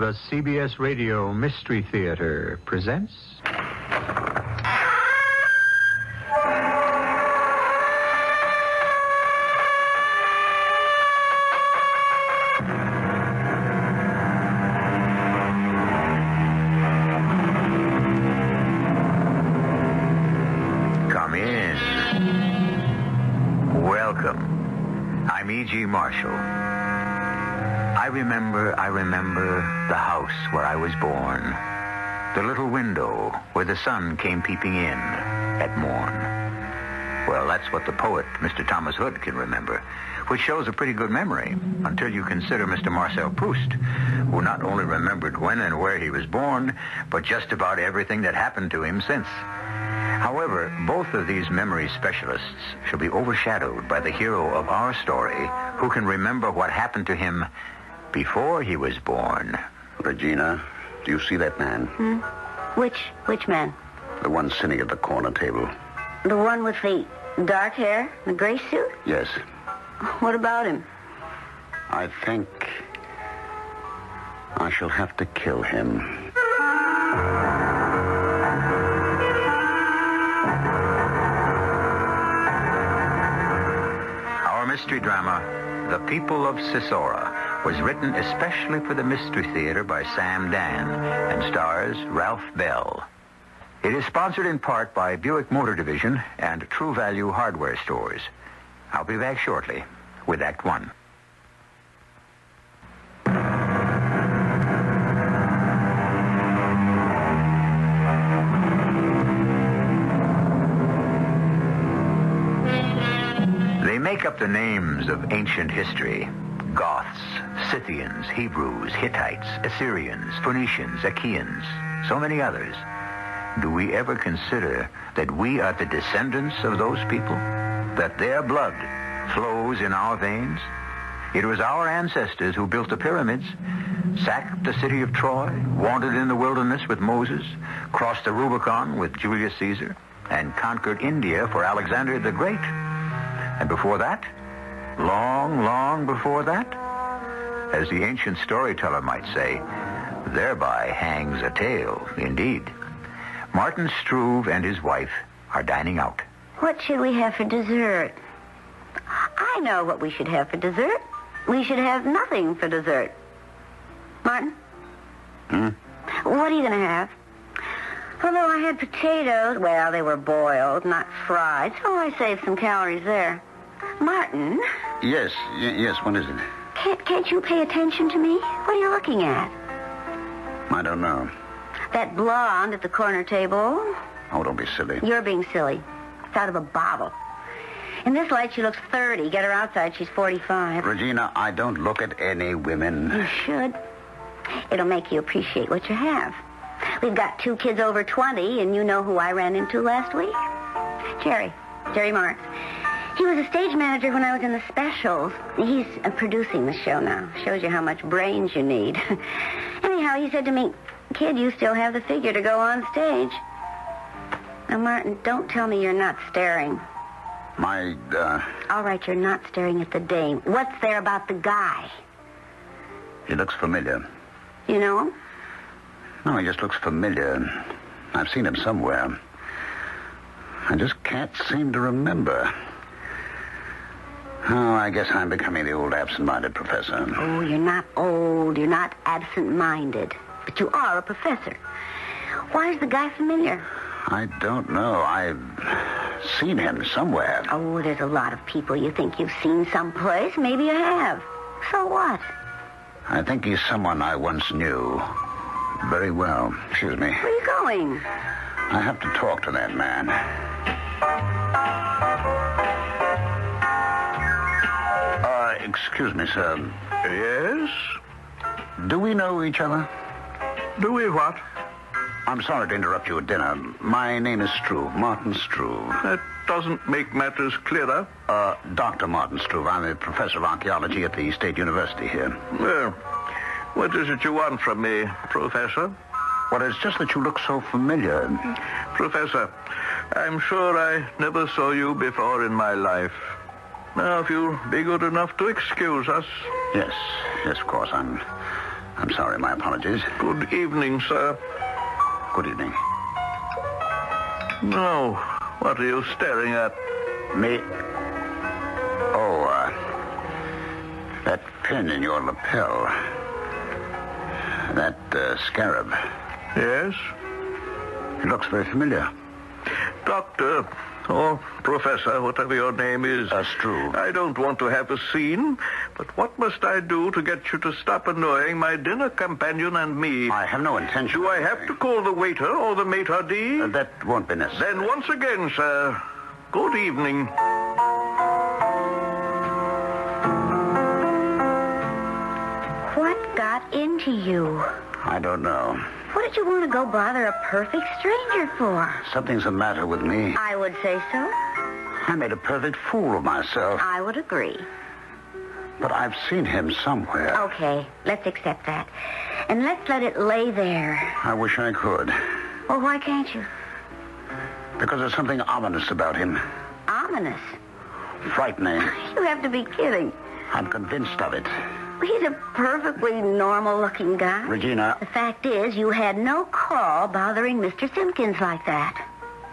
The CBS Radio Mystery Theater presents... Come in. Welcome. I'm E.G. Marshall. I remember the house where I was born. The little window where the sun came peeping in at morn. Well, that's what the poet, Mr. Thomas Hood, can remember, which shows a pretty good memory, until you consider Mr. Marcel Proust, who not only remembered when and where he was born, but just about everything that happened to him since. However, both of these memory specialists shall be overshadowed by the hero of our story, who can remember what happened to him before he was born. Regina, do you see that man? Which man? The one sitting at the corner table. The one with the dark hair, the gray suit? Yes. What about him? I think I shall have to kill him. Our mystery drama, The People of Sissora, was written especially for the Mystery Theater by Sam Dan and stars Ralph Bell. It is sponsored in part by Buick Motor Division and True Value Hardware Stores. I'll be back shortly with Act One. They make up the names of ancient history. Goths, Scythians, Hebrews, Hittites, Assyrians, Phoenicians, Achaeans, so many others. Do we ever consider that we are the descendants of those people? That their blood flows in our veins? It was our ancestors who built the pyramids, sacked the city of Troy, wandered in the wilderness with Moses, crossed the Rubicon with Julius Caesar, and conquered India for Alexander the Great. And before that, long before that, as the ancient storyteller might say, thereby hangs a tale, indeed. Martin Struve and his wife are dining out. What should we have for dessert? I know what we should have for dessert. We should have nothing for dessert. Martin? What are you going to have? Although I had potatoes, well, they were boiled, not fried, so I saved some calories there. Martin? Yes, what is it? Can't you pay attention to me? What are you looking at? I don't know. That blonde at the corner table. Oh, don't be silly. You're being silly. It's out of a bottle. In this light, she looks 30. Get her outside, she's 45. Regina, I don't look at any women. You should. It'll make you appreciate what you have. We've got 2 kids over 20, and you know who I ran into last week? Jerry Marks. He was a stage manager when I was in the specials. He's producing the show now. Shows you how much brains you need. Anyhow, he said to me, "Kid, you still have the figure to go on stage." Now, Martin, don't tell me you're not staring. All right, you're not staring at the dame. What's there about the guy? He looks familiar. You know him? No, he just looks familiar. I've seen him somewhere. I just can't seem to remember. Oh, I guess I'm becoming the old absent-minded professor. Oh, you're not old. You're not absent-minded. But you are a professor. Why is the guy familiar? I don't know. I've seen him somewhere. Oh, there's a lot of people you think you've seen someplace. Maybe you have. So what? I think he's someone I once knew very well. Excuse me. Where are you going? I have to talk to that man. Excuse me, sir. Yes? Do we know each other? Do we what? I'm sorry to interrupt you at dinner. My name is Struve, Martin Struve. That doesn't make matters clearer. Dr. Martin Struve. I'm a professor of archaeology at the State University here. Well, what is it you want from me, Professor? Well, it's just that you look so familiar. Professor, I'm sure I never saw you before in my life. Now, if you'll be good enough to excuse us. Yes, of course. I'm I'm sorry, my apologies. Good evening, sir. Good evening. No, what are you staring at? Me? Oh, that pin in your lapel. That scarab. Yes? It looks very familiar. Doctor, or Professor, whatever your name is. True. I don't want to have a scene, but what must I do to get you to stop annoying my dinner companion and me? I have no intention. Do I have to call the waiter or the maitre d'? That won't be necessary. Then once again, sir, good evening. What got into you? I don't know. What did you want to go bother a perfect stranger for? Something's the matter with me. I would say so. I made a perfect fool of myself. I would agree. But I've seen him somewhere. Okay, let's accept that. And let's let it lay there. I wish I could. Well, why can't you? Because there's something ominous about him. Ominous. Frightening. You have to be kidding. I'm convinced of it. He's a perfectly normal-looking guy. Regina. The fact is, you had no call bothering Mr. Simpkins like that.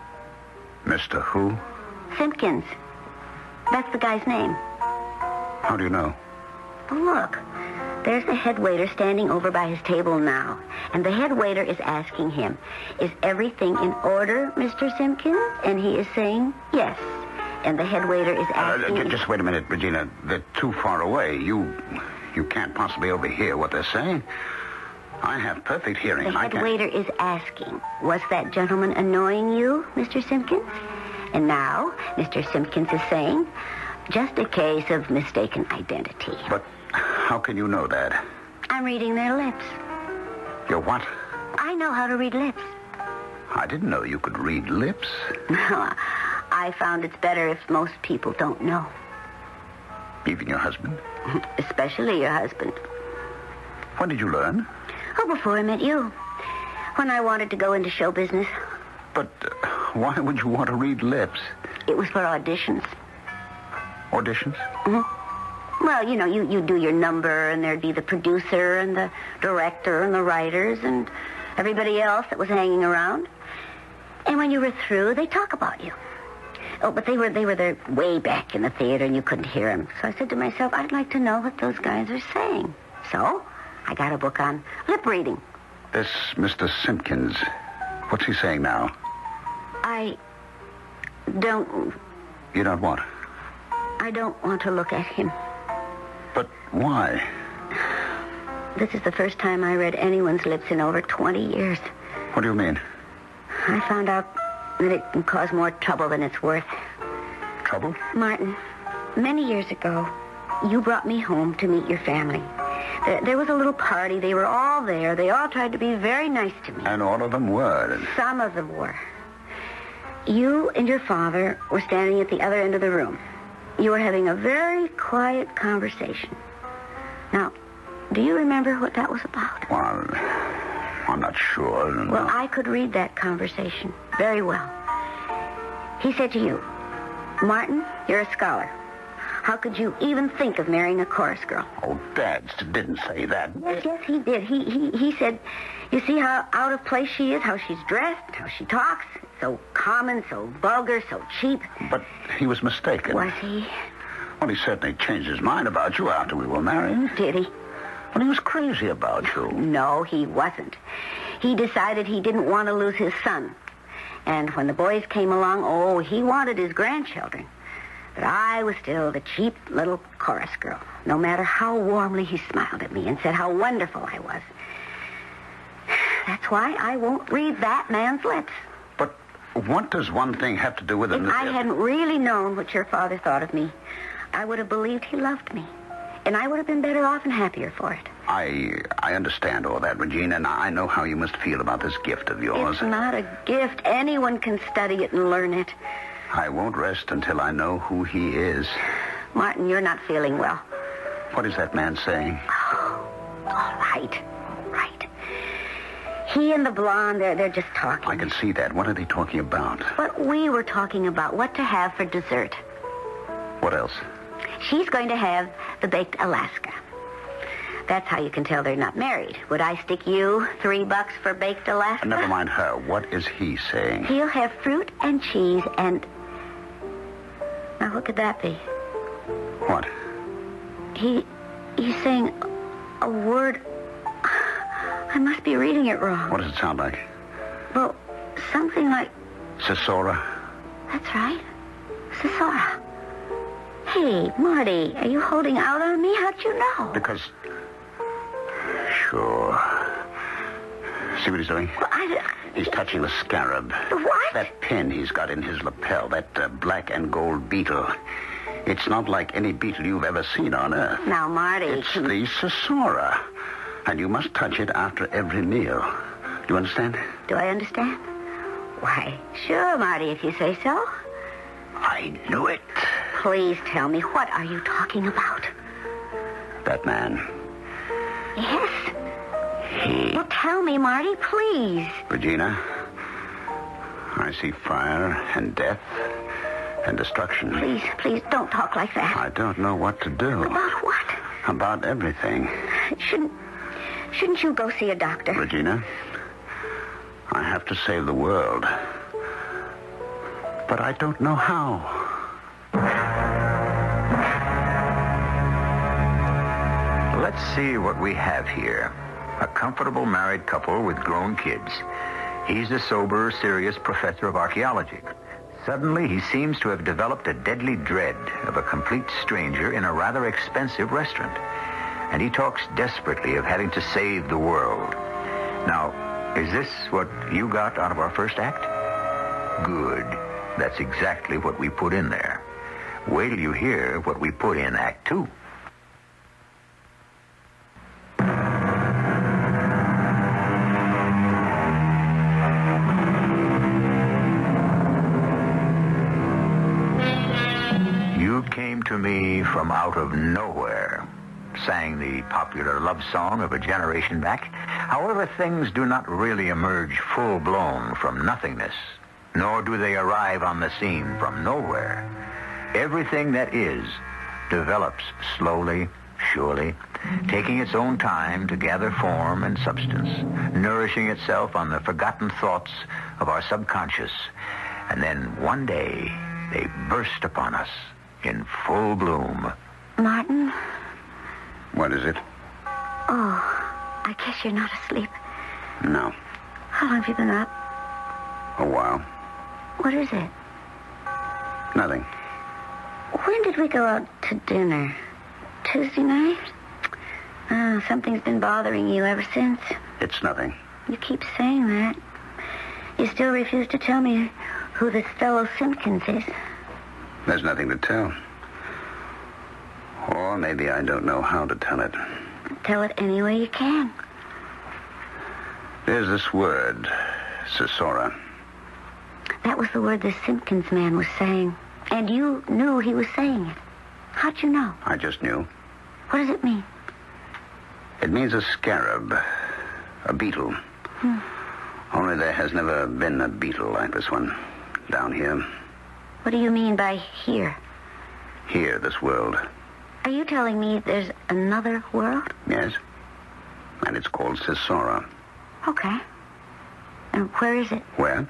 Mr. Who? Simpkins. That's the guy's name. How do you know? Well, look. There's the head waiter standing over by his table now. And the head waiter is asking him, is everything in order, Mr. Simpkins? And he is saying yes. And the head waiter is asking... Just wait a minute, Regina. They're too far away. You can't possibly overhear what they're saying. I have perfect hearing. The head waiter is asking, was that gentleman annoying you, Mr. Simpkins? And now, Mr. Simpkins is saying, just a case of mistaken identity. But how can you know that? I'm reading their lips. Your what? I know how to read lips. I didn't know you could read lips. I found it's better if most people don't know. Even your husband? Especially your husband. When did you learn? Oh, before I met you. When I wanted to go into show business. But why would you want to read lips? It was for auditions. Auditions? Mm-hmm. Well, you know, you do your number, and there'd be the producer and the director and the writers and everybody else that was hanging around. And when you were through, they'd talk about you. Oh, but they were there way back in the theater, and you couldn't hear them. So I said to myself, I'd like to know what those guys are saying. So I got a book on lip reading. This Mr. Simpkins, what's he saying now? I don't... You don't what? I don't want to look at him. But why? This is the first time I read anyone's lips in over 20 years. What do you mean? I found out that it can cause more trouble than it's worth. Trouble? Martin, many years ago, you brought me home to meet your family. There was a little party. They were all there. They all tried to be very nice to me. And all of them were. Some of them were. You and your father were standing at the other end of the room. You were having a very quiet conversation. Now, do you remember what that was about? Well, I'm not sure. No. Well, I could read that conversation very well. He said to you, Martin, you're a scholar. How could you even think of marrying a chorus girl? Oh, Dad didn't say that. Yes, he did. He said, you see how out of place she is, how she's dressed, how she talks. So common, so vulgar, so cheap. But he was mistaken. Was he? Well, he certainly changed his mind about you after we were married. Did he? Well, he was crazy about you. No, he wasn't. He decided he didn't want to lose his son. And when the boys came along, he wanted his grandchildren. But I was still the cheap little chorus girl, no matter how warmly he smiled at me and said how wonderful I was. That's why I won't read that man's lips. But what does one thing have to do with If another? I hadn't really known what your father thought of me, I would have believed he loved me. And I would have been better off and happier for it. I understand all that, Regina, and I know how you must feel about this gift of yours. It's not a gift. Anyone can study it and learn it. I won't rest until I know who he is. Martin, you're not feeling well. What is that man saying? Oh, all right. He and the blonde, they're just talking. I can see that. What are they talking about? What we were talking about, what to have for dessert. What else? She's going to have the baked Alaska. That's how you can tell they're not married. Would I stick you $3 for baked Alaska? Never mind her. What is he saying? He'll have fruit and cheese and... Now, what could that be? What? He's saying a word... I must be reading it wrong. What does it sound like? Well, something like... Sissora? That's right. Sissora. Hey, Marty, are you holding out on me? How'd you know? Because... Sure. See what he's doing? Well, He's touching the scarab. What? That pin he's got in his lapel, that black and gold beetle. It's not like any beetle you've ever seen on Earth. Now, Marty... It's the Sissora. And you must touch it after every meal. Do you understand? Do I understand? Why, sure, Marty, if you say so. I knew it. Please tell me, what are you talking about? That man. Yes? He... Well, tell me, Marty, please. Regina, I see fire and death and destruction. Please, don't talk like that. I don't know what to do. About what? About everything. Shouldn't you go see a doctor? Regina, I have to save the world. But I don't know how. Let's see what we have here. A comfortable married couple with grown kids. He's a sober, serious professor of archaeology. Suddenly, he seems to have developed a deadly dread of a complete stranger in a rather expensive restaurant. And he talks desperately of having to save the world. Now, is this what you got out of our first act? Good. That's exactly what we put in there. Wait till you hear what we put in Act 2. You came to me from out of nowhere, sang the popular love song of a generation back. However, things do not really emerge full-blown from nothingness, nor do they arrive on the scene from nowhere. Everything that is develops slowly, surely, taking its own time to gather form and substance, nourishing itself on the forgotten thoughts of our subconscious. And then one day, they burst upon us in full bloom. Martin? What is it? Oh, I guess you're not asleep. No. How long have you been up? A while. What is it? Nothing. When did we go out to dinner? Tuesday night? Oh, something's been bothering you ever since. It's nothing. You keep saying that. You still refuse to tell me who this fellow Simpkins is. There's nothing to tell. Or maybe I don't know how to tell it. Tell it any way you can. There's this word, Sissora. That was the word the Simpkins man was saying. And you knew he was saying it. How'd you know? I just knew. What does it mean? It means a scarab. A beetle. Only there has never been a beetle like this one down here. What do you mean by here? Here, this world. Are you telling me there's another world? Yes. And it's called Sissora. Okay. And where is it? Where?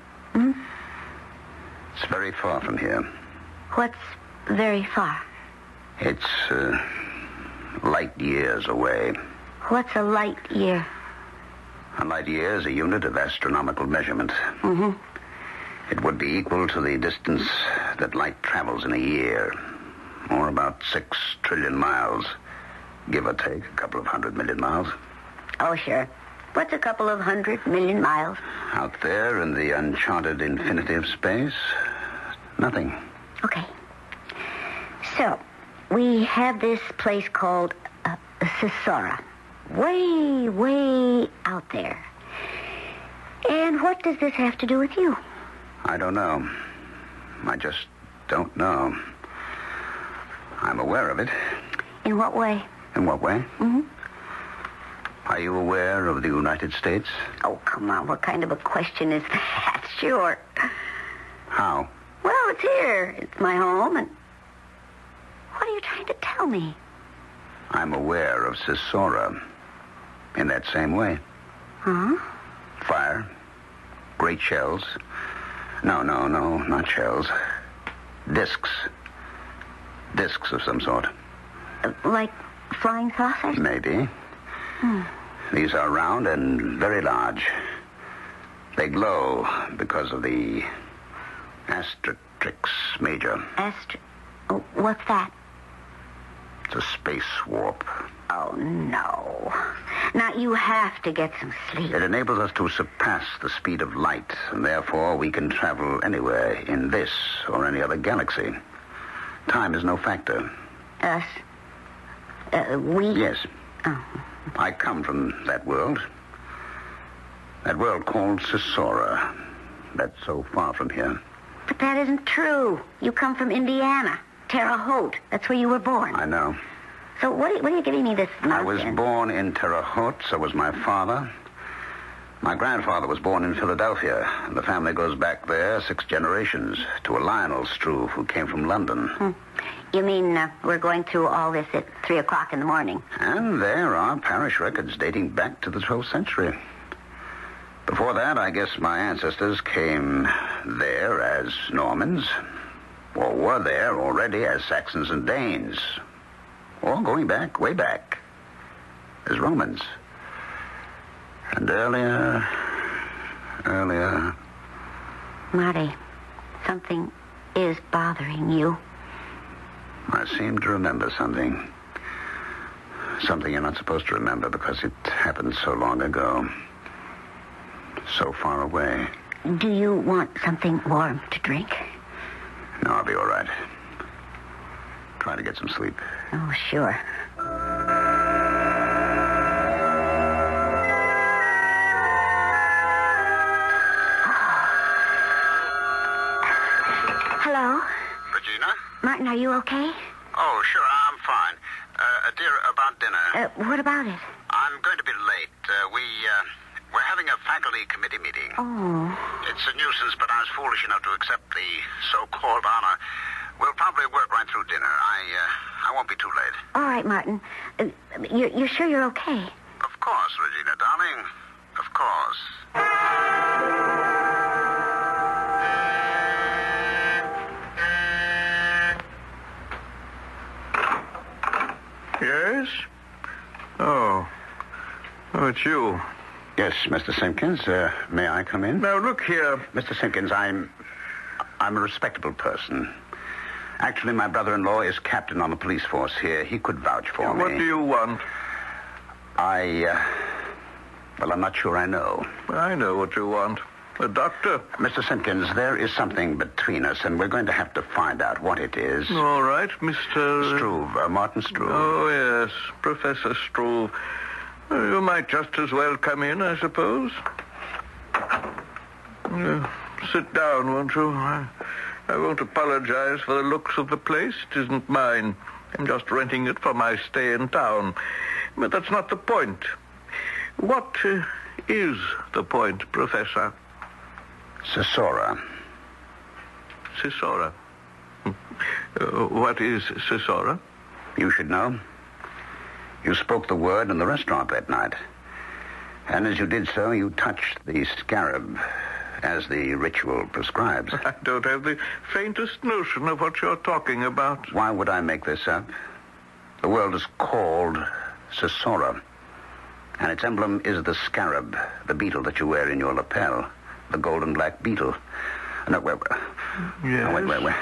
It's very far from here. What's very far? It's light years away. What's a light year? A light year is a unit of astronomical measurement. It would be equal to the distance that light travels in a year, or about 6 trillion miles, give or take a couple of 100 million miles. Oh, sure. What's a couple of 100 million miles? Out there in the uncharted infinity of space, nothing. Okay. So, we have this place called Sissora. Way, way out there. And what does this have to do with you? I don't know. I just don't know. I'm aware of it. In what way? In what way? Are you aware of the United States? Oh, come on. What kind of a question is that? Sure. How? Well, it's here. It's my home, and... What are you trying to tell me? I'm aware of Sissora in that same way. Huh? Fire, great shells. No, not shells. Discs. Discs of some sort. Like flying saucers? Maybe. These are round and very large. They glow because of the Astratrix Major. What's that? It's a space warp. Oh, no. Now, you have to get some sleep. It enables us to surpass the speed of light, and therefore we can travel anywhere in this or any other galaxy. Time is no factor. Us? We? Yes. Oh. I come from that world. That world called Sissora. That's so far from here. But that isn't true. You come from Indiana. Terre Haute. That's where you were born. I know. So what are you giving me this nonsense? I was born in Terre Haute, so was my father. My grandfather was born in Philadelphia, and the family goes back there 6 generations to a Lionel Struve who came from London. You mean we're going through all this at 3 o'clock in the morning? And there are parish records dating back to the 12th century. Before that, I guess my ancestors came there as Normans, or were there already as Saxons and Danes, or going back, way back, as Romans. And earlier... Marty, something is bothering you. I seem to remember something. Something you're not supposed to remember because it happened so long ago. So far away. Do you want something warm to drink? No, I'll be all right. Try to get some sleep. Oh, sure. Hello? Regina? Martin, are you okay? Oh, sure, I'm fine. Dear, about dinner. What about it? I'm going to be late. We're having a faculty committee meeting. Oh. It's a nuisance, but I was foolish enough to accept the so-called honor. We'll probably work right through dinner. I won't be too late. All right, Martin. You're sure you're okay? Of course, Regina, darling. Of course. Yes? Oh, it's you. Yes, Mr. Simpkins. May I come in? Now, look here. Mr. Simpkins, I'm a respectable person. Actually, my brother-in-law is captain on the police force here. He could vouch for me. What do you want? Well, I'm not sure I know. I know what you want. A doctor. Mr. Simpkins, there is something between us, and we're going to have to find out what it is. All right, Mr... Struve, Martin Struve. Oh, yes, Professor Struve. You might just as well come in, I suppose. Sit down, won't you? I won't apologize for the looks of the place. It isn't mine. I'm just renting it for my stay in town. But that's not the point. What is the point, Professor? Sissora. Sissora. What is Sissora? You should know. You spoke the word in the restaurant that night. And as you did so, you touched the scarab, as the ritual prescribes. I don't have the faintest notion of what you're talking about. Why would I make this up? The world is called Sissora. And its emblem is the scarab, the beetle that you wear in your lapel. The golden black beetle. No, wait. Yes? Oh, wait.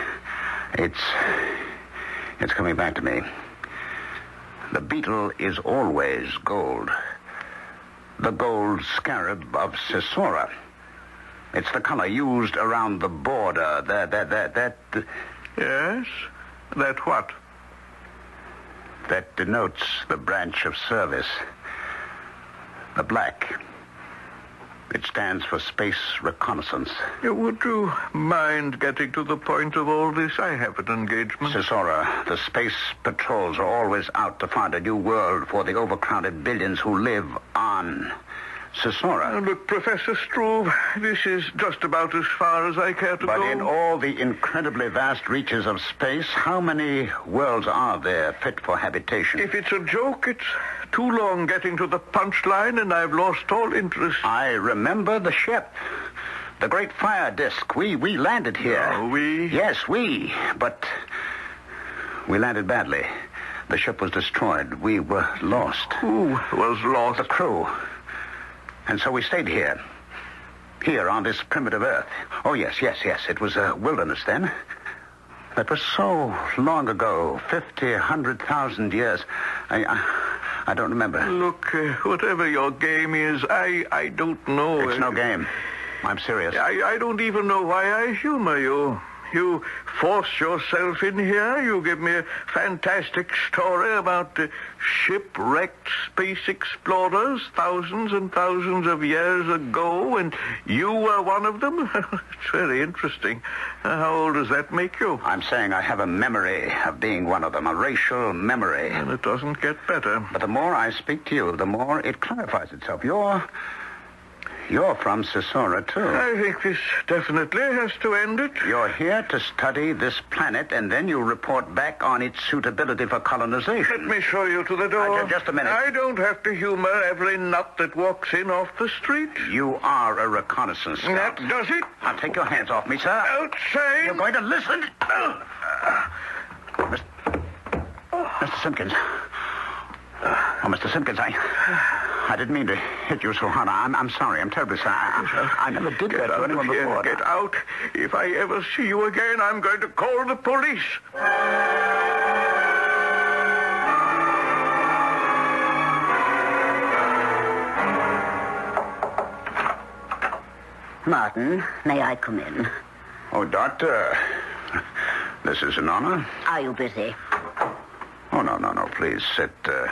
It's coming back to me. The beetle is always gold. The gold scarab of Sissora. It's the color used around the border. That... Yes? That what? That denotes the branch of service. The black. It stands for space reconnaissance. Would you mind getting to the point of all this? I have an engagement. Sissora, the space patrols are always out to find a new world for the overcrowded billions who live on Sissora. Look, Professor Struve, this is just about as far as I care to go. But in all the incredibly vast reaches of space, how many worlds are there fit for habitation? If it's a joke, it's too long getting to the punchline, and I've lost all interest. I remember the ship. The great fire disk. We landed here. Oh, we? Yes, we. But we landed badly. The ship was destroyed. We were lost. Who was lost? The crew. And so we stayed here. Here on this primitive Earth. Oh, yes. It was a wilderness then. That was so long ago. 50, 100,000 years. I don't remember. Look, whatever your game is, I don't know. It's no game. I'm serious. I don't even know why I humor you. You force yourself in here. You give me a fantastic story about shipwrecked space explorers thousands and thousands of years ago, and you were one of them? It's very interesting. How old does that make you? I'm saying I have a memory of being one of them, a racial memory. And it doesn't get better. But the more I speak to you, the more it clarifies itself. You're from Sissora, too. I think this definitely has to end it. You're here to study this planet, and then you report back on its suitability for colonization. Let me show you to the door. Just a minute. I don't have to humor every nut that walks in off the street. You are a reconnaissance scout. That does it. Now, take your hands off me, sir. Outside. You're going to listen. Mr. Simpkins. Oh, Mr. Simpkins, I didn't mean to hit you so hard. I'm sorry. I'm terribly sorry. I never did that to anyone before. Get out. If I ever see you again, I'm going to call the police. Martin, may I come in? Oh, Doctor. This is an honor. Are you busy? Oh, no. Please sit.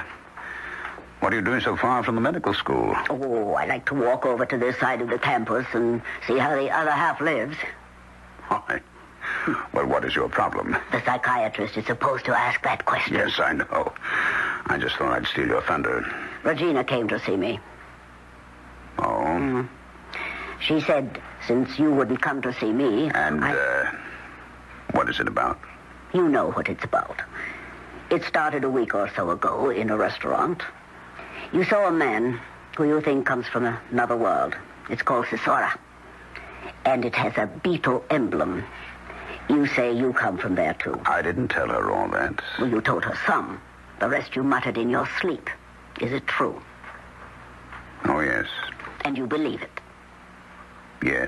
What are you doing so far from the medical school? Oh, I like to walk over to this side of the campus and see how the other half lives. Why? Well, what is your problem? The psychiatrist is supposed to ask that question. Yes, I know. I just thought I'd steal your thunder. Regina came to see me. Oh? She said, since you wouldn't come to see me... And, what is it about? You know what it's about. It started a week or so ago in a restaurant. You saw a man who you think comes from another world. It's called Sissora. And it has a beetle emblem. You say you come from there, too. I didn't tell her all that. Well, you told her some. The rest you muttered in your sleep. Is it true? Oh, yes. And you believe it? Yes.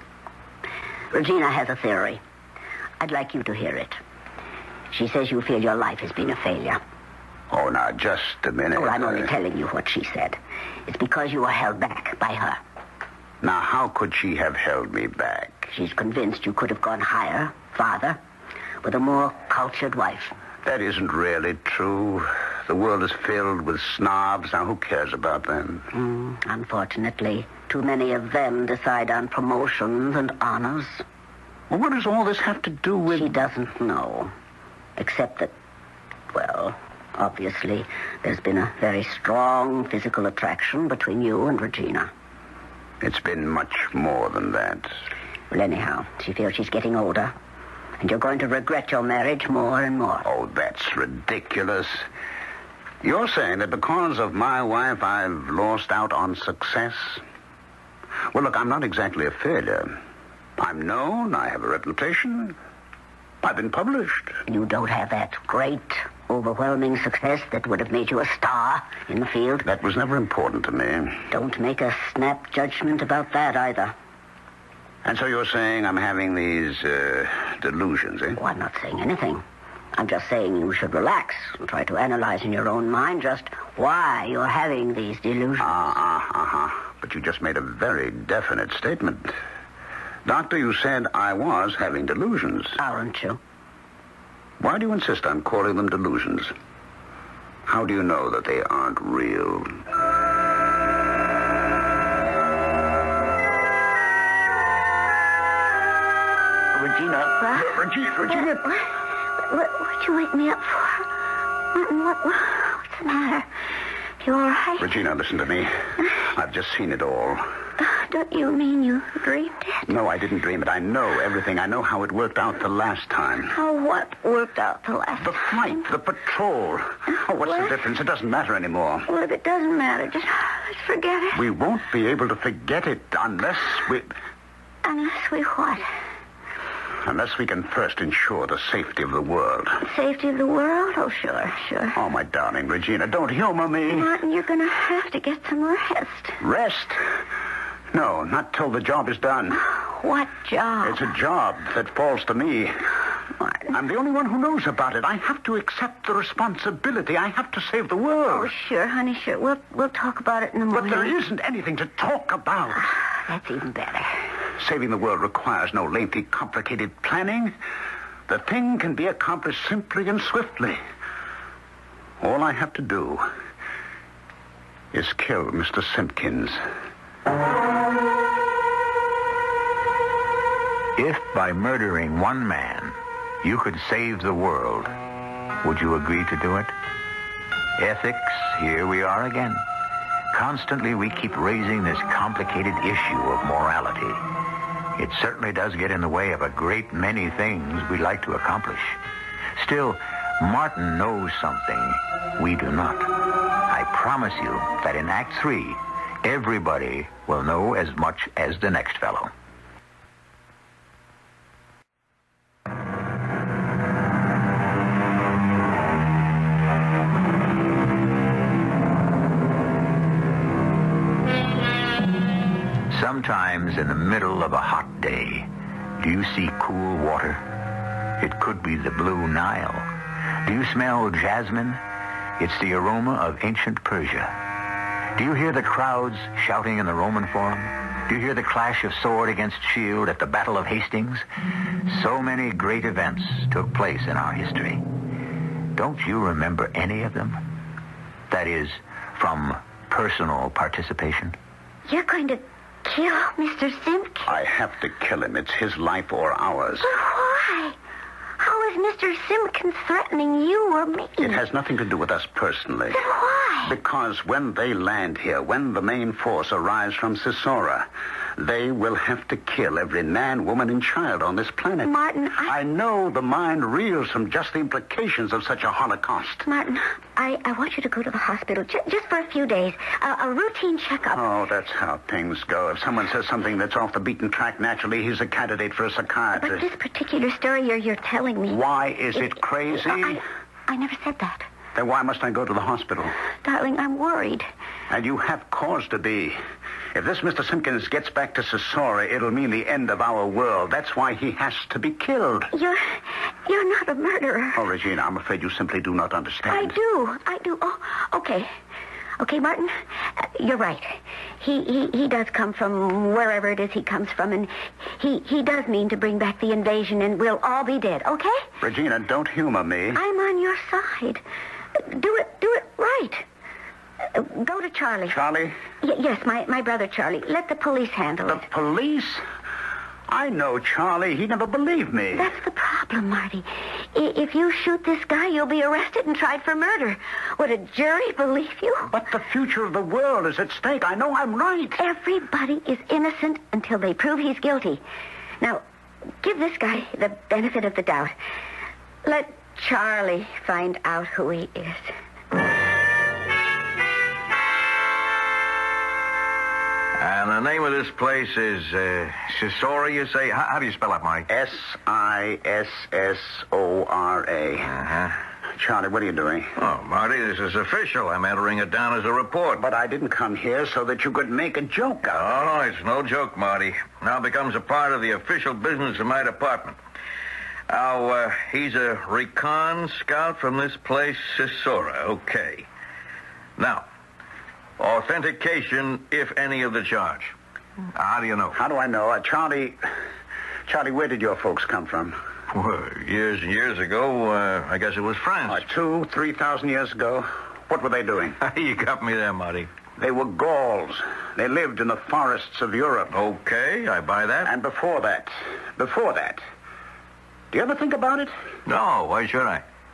Regina has a theory. I'd like you to hear it. She says you feel your life has been a failure. Oh, now, just a minute. Oh, I'm only telling you what she said. It's because you were held back by her. Now, how could she have held me back? She's convinced you could have gone higher, farther, with a more cultured wife. That isn't really true. The world is filled with snobs. Now, who cares about them? Unfortunately, too many of them decide on promotions and honors. Well, what does all this have to do with... She doesn't know. Except that, well, obviously, there's been a very strong physical attraction between you and Regina. It's been much more than that. Well, anyhow, she feels she's getting older. And you're going to regret your marriage more and more. Oh, that's ridiculous. You're saying that because of my wife, I've lost out on success? Well, look, I'm not exactly a failure. I'm known. I have a reputation. I've been published. You don't have that great, overwhelming success that would have made you a star in the field. That was never important to me. Don't make a snap judgment about that either. And so you're saying I'm having these delusions, eh? Oh, I'm not saying anything. I'm just saying you should relax and try to analyze in your own mind just why you're having these delusions. But you just made a very definite statement. Doctor, you said I was having delusions. Aren't you? Why do you insist on calling them delusions? How do you know that they aren't real? Regina. What'd you wake me up for? Martin, what's the matter? You all right? Regina, listen to me. I've just seen it all. Don't you mean you dreamed it? No, I didn't dream it. I know everything. I know how it worked out the last time. How what worked out the last The flight, the patrol. Oh, what's the difference? It doesn't matter anymore. Well, if it doesn't matter, just let's forget it. We won't be able to forget it unless we... Unless we what? Unless we can first ensure the safety of the world. Safety of the world? Oh, sure. Oh, my darling Regina, don't humor me. Martin, you're going to have to get some rest. Rest? No, not till the job is done. What job? It's a job that falls to me. Martin. I'm the only one who knows about it. I have to accept the responsibility. I have to save the world. Oh, sure, honey, sure. We'll talk about it in the morning. But there isn't anything to talk about. That's even better. Saving the world requires no lengthy, complicated planning. The thing can be accomplished simply and swiftly. All I have to do is kill Mr. Simpkins. If by murdering one man you could save the world, would you agree to do it? Ethics, here we are again. Constantly we keep raising this complicated issue of morality. It certainly does get in the way of a great many things we'd like to accomplish. Still, Martin knows something we do not. I promise you that in Act 3, everybody will know as much as the next fellow. Sometimes in the middle of a hot day, do you see cool water? It could be the Blue Nile. Do you smell jasmine? It's the aroma of ancient Persia. Do you hear the crowds shouting in the Roman Forum? Do you hear the clash of sword against shield at the Battle of Hastings? So many great events took place in our history. Don't you remember any of them? That is, from personal participation? You're going to kill Mr. Simpkins? I have to kill him. It's his life or ours. But why? How is Mr. Simpkins threatening you or me? It has nothing to do with us personally. Then why? Because when they land here, when the main force arrives from Sissora, they will have to kill every man, woman, and child on this planet. Martin, I know the mind reels from just the implications of such a holocaust. Martin, I want you to go to the hospital just for a few days. A routine checkup. Oh, that's how things go. If someone says something that's off the beaten track, naturally, he's a candidate for a psychiatrist. But this particular story you're telling me... Why is it crazy? I never said that. Then why must I go to the hospital? Darling, I'm worried. And you have cause to be. If this Mr. Simpkins gets back to Sissora, it'll mean the end of our world. That's why he has to be killed. You're not a murderer. Oh, Regina, I'm afraid you simply do not understand. I do. Oh, okay. Okay, Martin, you're right. He does come from wherever it is he comes from, and he does mean to bring back the invasion, and we'll all be dead, okay? Regina, don't humor me. I'm on your side. Do it right. Go to Charlie. Charlie? Yes, my brother Charlie. Let the police handle it. The police? I know Charlie. He never believed me. That's the problem, Marty. If you shoot this guy, you'll be arrested and tried for murder. Would a jury believe you? But the future of the world is at stake. I know I'm right. Everybody is innocent until they prove he's guilty. Now, give this guy the benefit of the doubt. Let Charlie find out who he is. And the name of this place is Sissora, you say? How do you spell it, Mike? Sissora. Uh-huh. Charlie, what are you doing? Oh, Marty, this is official. I'm entering it down as a report. But I didn't come here so that you could make a joke out of it. Oh, it's no joke, Marty. Now it becomes a part of the official business of my department. Now, he's a recon scout from this place, Sissora. Okay. Now, authentication, if any, of the charge. How do you know? How do I know? Charlie, where did your folks come from? Well, years and years ago, I guess it was France. 2,000, 3,000 years ago. What were they doing? You got me there, Marty. They were Gauls. They lived in the forests of Europe. Okay, I buy that. And before that, do you ever think about it? No, why should I?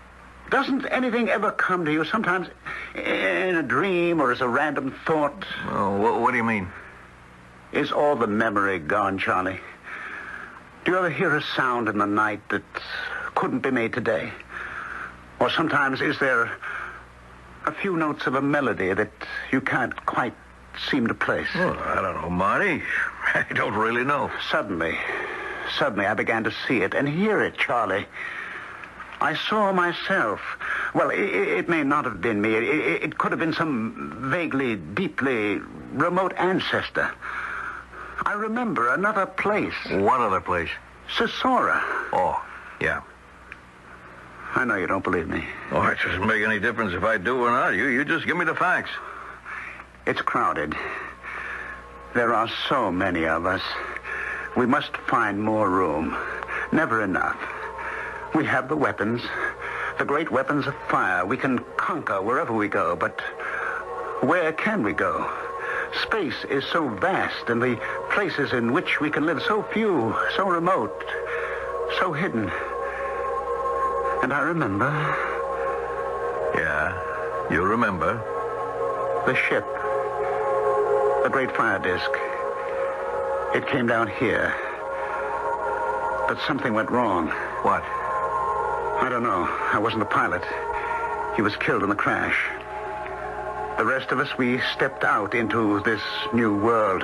Doesn't anything ever come to you, sometimes in a dream or as a random thought? Oh, what do you mean? Is all the memory gone, Charlie? Do you ever hear a sound in the night that couldn't be made today? Or sometimes is there a few notes of a melody that you can't quite seem to place? Well, I don't know, Marty. I don't really know. Suddenly I began to see it and hear it, Charlie. I saw myself. Well, it may not have been me. It could have been some vaguely, deeply remote ancestor. I remember another place. What other place? Sissora. Oh, yeah. I know you don't believe me. Oh, it doesn't make any difference if I do or not. You just give me the facts. It's crowded. There are so many of us. We must find more room. Never enough. We have the weapons, the great weapons of fire. We can conquer wherever we go, but where can we go? Space is so vast, and the places in which we can live so few, so remote, so hidden. And I remember... Yeah, you remember? The ship. The great fire disk. It came down here. But something went wrong. What? I don't know. I wasn't the pilot. He was killed in the crash. The rest of us, we stepped out into this new world.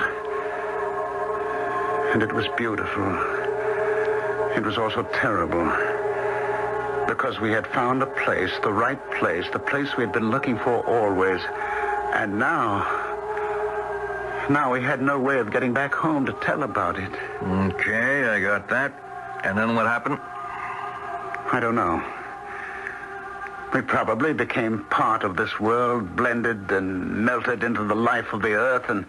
And it was beautiful. It was also terrible. Because we had found a place, the right place, the place we had been looking for always. And now we had no way of getting back home to tell about it. Okay, I got that. And then what happened? I don't know. We probably became part of this world, blended and melted into the life of the earth, and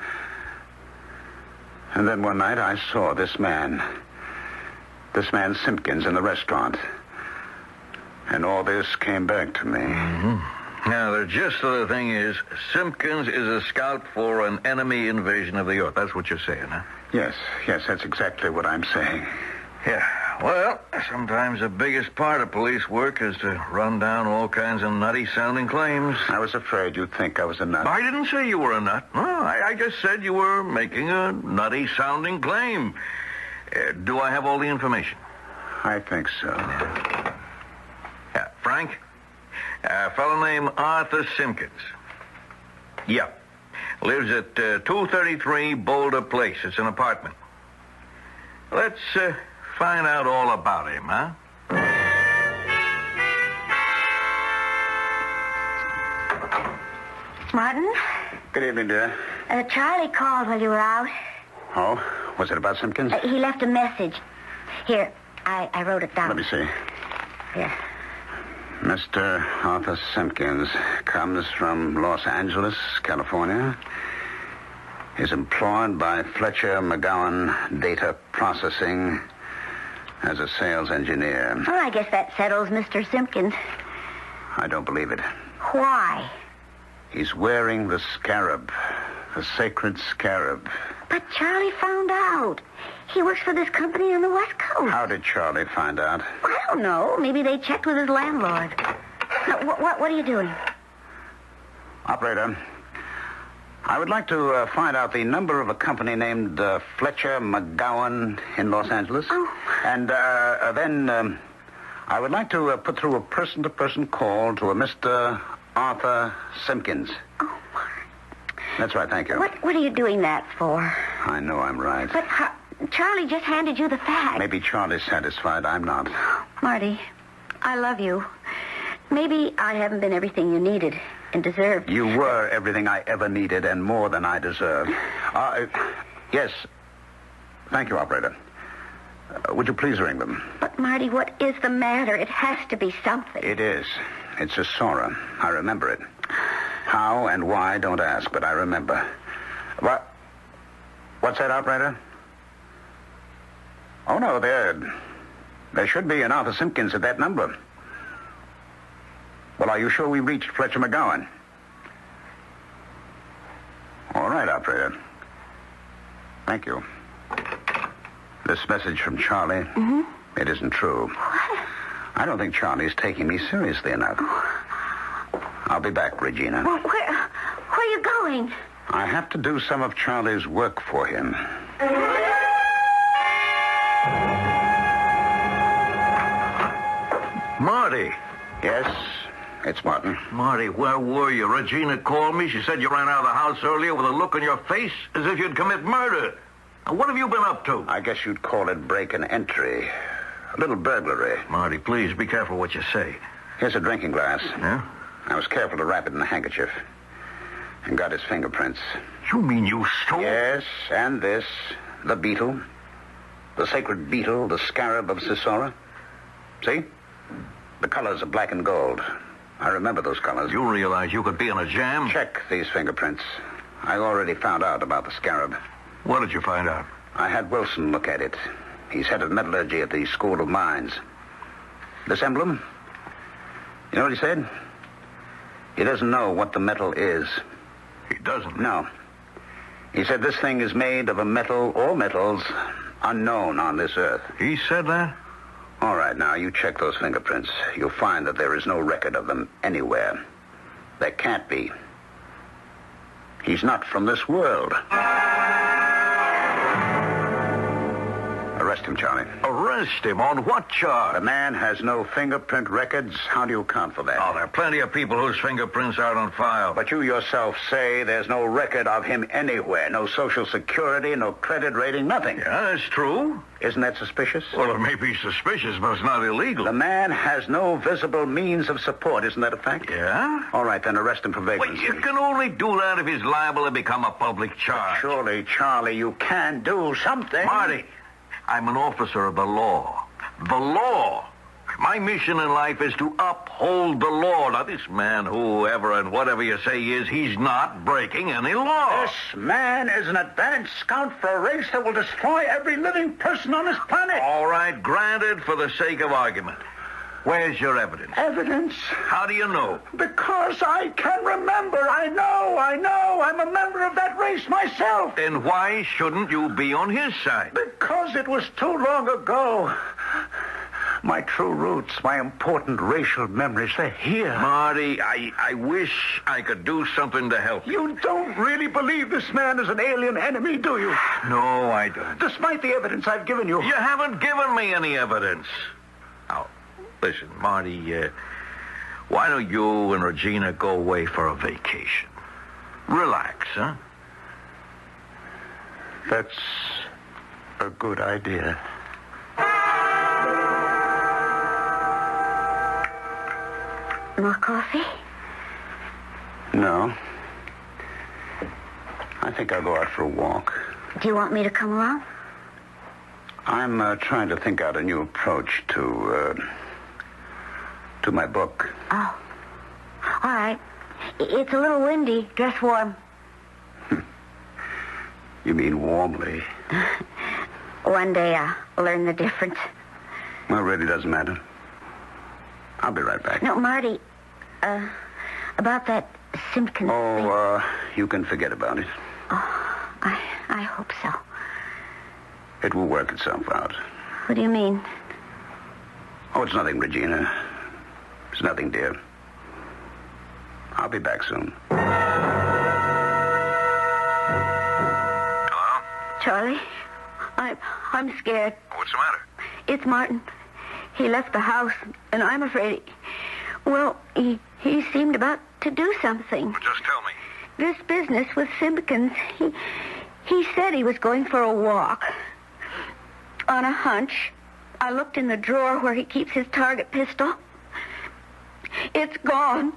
then one night I saw this man Simpkins, in the restaurant. And all this came back to me. Mm-hmm. Now, the gist of the thing is, Simpkins is a scout for an enemy invasion of the earth. That's what you're saying, huh? Yes, that's exactly what I'm saying. Yeah. Well, sometimes the biggest part of police work is to run down all kinds of nutty-sounding claims. I was afraid you'd think I was a nut. I didn't say you were a nut. No, I just said you were making a nutty-sounding claim. Do I have all the information? I think so. Yeah. Frank? A fellow named Arthur Simpkins. Yep. Lives at 233 Boulder Place. It's an apartment. Let's find out all about him, huh? Martin? Good evening, dear. Charlie called while you were out. Oh? Was it about Simpkins? He left a message. Here, I wrote it down. Let me see. Here. Mr. Arthur Simpkins comes from Los Angeles, California. Is employed by Fletcher McGowan Data Processing as a sales engineer. Well, I guess that settles Mr. Simpkins. I don't believe it. Why? He's wearing the scarab, the sacred scarab. But Charlie found out. He works for this company on the West Coast. How did Charlie find out? Well, I don't know. Maybe they checked with his landlord. Now, what are you doing? Operator, I would like to find out the number of a company named Fletcher McGowan in Los Angeles. Oh. And then I would like to put through a person-to-person call to a Mr. Arthur Simpkins. Oh, that's right, thank you. What are you doing that for? I know I'm right. But Charlie just handed you the facts. Maybe Charlie's satisfied. I'm not. Marty, I love you. Maybe I haven't been everything you needed and deserved. You were everything I ever needed and more than I deserved. Yes. Thank you, operator. Would you please ring them? But, Marty, what is the matter? It has to be something. It is. It's Sissora. I remember it. How and why, don't ask, but I remember. What? What's that, operator? Oh, no, there should be an Arthur Simpkins at that number. Well, are you sure we reached Fletcher McGowan? All right, operator. Thank you. This message from Charlie, It isn't true. What? I don't think Charlie's taking me seriously enough. I'll be back, Regina. Well, where are you going? I have to do some of Charlie's work for him. Marty. Yes, it's Martin. Marty, where were you? Regina called me. She said you ran out of the house earlier with a look on your face as if you'd commit murder. Now, what have you been up to? I guess you'd call it break and entry. A little burglary. Marty, please, be careful what you say. Here's a drinking glass. Yeah? I was careful to wrap it in a handkerchief. And got his fingerprints. You mean you stole? Yes, and this. The beetle. The sacred beetle, the scarab of Sissora. See? The colors are black and gold. I remember those colors. You realize you could be in a jam? Check these fingerprints. I already found out about the scarab. What did you find out? I had Wilson look at it. He's head of metallurgy at the School of Mines. This emblem? You know what he said? He doesn't know what the metal is. He doesn't? No. He said this thing is made of a metal or metals unknown on this earth. He said that? All right, now, you check those fingerprints. You'll find that there is no record of them anywhere. There can't be. He's not from this world. Arrest him, Charlie. Arrest him? On what charge? The man has no fingerprint records. How do you account for that? Oh, there are plenty of people whose fingerprints aren't on file. But you yourself say there's no record of him anywhere. No social security, no credit rating, nothing. Yeah, that's true. Isn't that suspicious? Well, it may be suspicious, but it's not illegal. The man has no visible means of support. Isn't that a fact? Yeah? All right, then arrest him for vagrancy. Well, you can only do that if he's liable to become a public charge. Surely, Charlie, you can do something. Marty, I'm an officer of the law. The law. My mission in life is to uphold the law. Now, this man, whoever and whatever you say he is, he's not breaking any law. This man is an advanced scout for a race that will destroy every living person on this planet. All right, granted for the sake of argument. Where's your evidence? Evidence? How do you know? Because I can remember. I know. I'm a member of that race myself. Then why shouldn't you be on his side? Because it was too long ago. My true roots, my important racial memories, they're here. Marty, I wish I could do something to help you. You don't really believe this man is an alien enemy, do you? No, I don't. Despite the evidence I've given you. You haven't given me any evidence. Now, listen, Marty, why don't you and Regina go away for a vacation? Relax, huh? That's a good idea. More coffee? No. I think I'll go out for a walk. Do you want me to come along? I'm trying to think out a new approach to my book. Oh. All right. It's a little windy. Dress warm. You mean warmly? One day I'll learn the difference. Well, it really doesn't matter. I'll be right back. No, Marty, about that Simpkins thing. You can forget about it. Oh, I hope so. It will work itself out. What do you mean? Oh, it's nothing, Regina. It's nothing, dear. I'll be back soon. Hello? Charlie, I'm scared. What's the matter? It's Martin. He left the house, and I'm afraid he seemed about to do something. Well, just tell me. This business with Simpkins, he said he was going for a walk. On a hunch, I looked in the drawer where he keeps his target pistol. It's gone.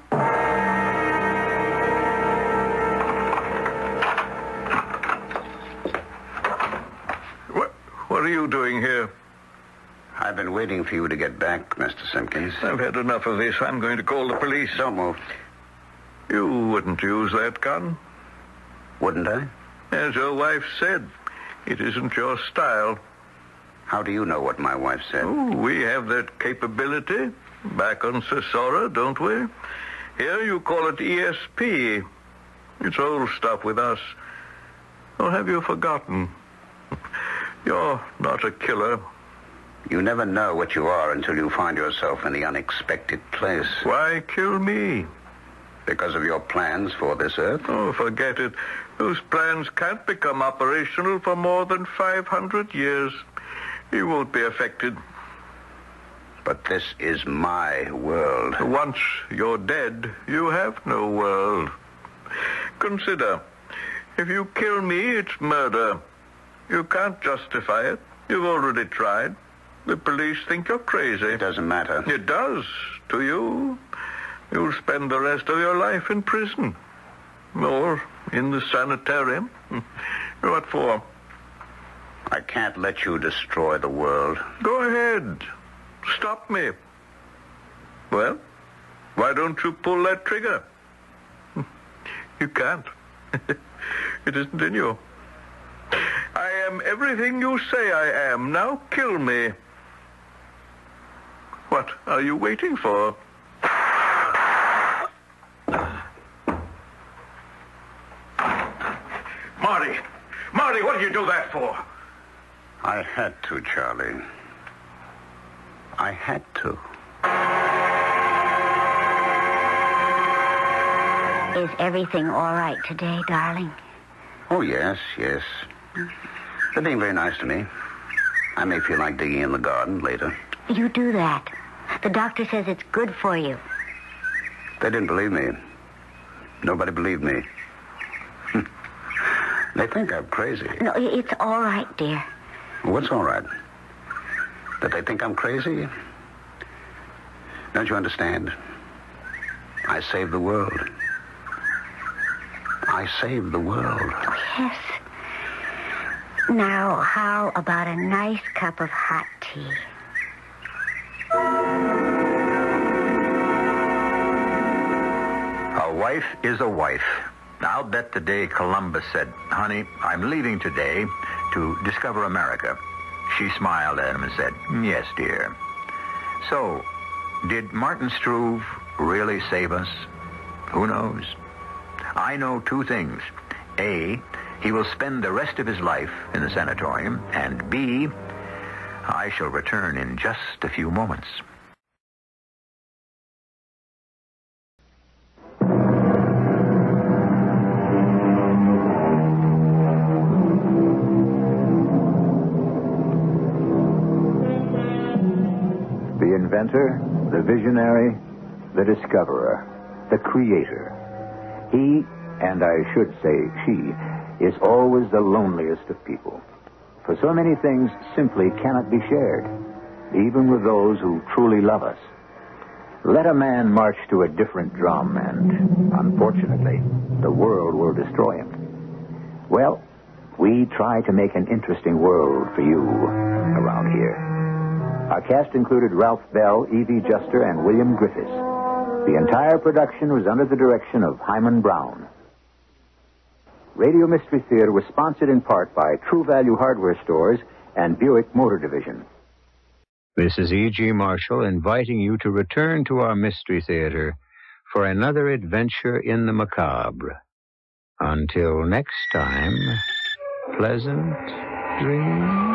What are you doing here? I've been waiting for you to get back, Mr. Simpkins. I've had enough of this. I'm going to call the police. Don't move. You wouldn't use that gun. Wouldn't I? As your wife said, it isn't your style. How do you know what my wife said? Oh, we have that capability back on Sissora, don't we? Here you call it ESP. It's old stuff with us. Or have you forgotten? You're not a killer. You never know what you are until you find yourself in the unexpected place. Why kill me? Because of your plans for this Earth? Oh, forget it. Those plans can't become operational for more than 500 years. You won't be affected. But this is my world. Once you're dead, you have no world. Consider, if you kill me, it's murder. You can't justify it. You've already tried. The police think you're crazy. It doesn't matter. It does to you. You'll spend the rest of your life in prison. Or in the sanitarium. What for? I can't let you destroy the world. Go ahead. Stop me. Well, why don't you pull that trigger? You can't. It isn't in you. I am everything you say I am. Now kill me. What are you waiting for? Marty, what did you do that for? I had to, Charlie. I had to. Is everything all right today, darling? Oh, yes. They're being very nice to me. I may feel like digging in the garden later. You do that. The doctor says it's good for you. They didn't believe me. Nobody believed me. They think I'm crazy. No, it's all right, dear. What's all right? That they think I'm crazy? Don't you understand? I saved the world. I saved the world. Oh, yes. Now, how about a nice cup of hot tea? A wife is a wife. I'll bet the day Columbus said, "Honey, I'm leaving today to discover America," she smiled at him and said, "Yes, dear." So, did Martin Struve really save us? Who knows? I know two things. A, he will spend the rest of his life in the sanatorium, and B, I shall return in just a few moments. The inventor, the visionary, the discoverer, the creator. He, and I should say she, is always the loneliest of people. For so many things simply cannot be shared, even with those who truly love us. Let a man march to a different drum, and, unfortunately, the world will destroy him. Well, we try to make an interesting world for you around here. Our cast included Ralph Bell, Evie Juster, and William Griffiths. The entire production was under the direction of Hyman Brown. Radio Mystery Theater was sponsored in part by True Value Hardware Stores and Buick Motor Division. This is E.G. Marshall inviting you to return to our Mystery Theater for another adventure in the macabre. Until next time, pleasant dreams.